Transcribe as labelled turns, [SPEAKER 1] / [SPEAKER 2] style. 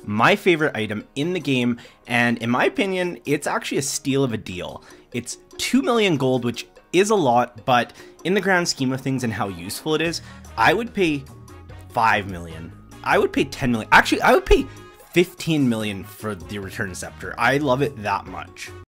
[SPEAKER 1] my favorite item in the game, and in my opinion, it's actually a steal of a deal. It's 2 million gold, which is a lot, but in the grand scheme of things and how useful it is, I would pay 5 million. I would pay 10 million. Actually, I would pay 15 million for the Return Scepter. I love it that much.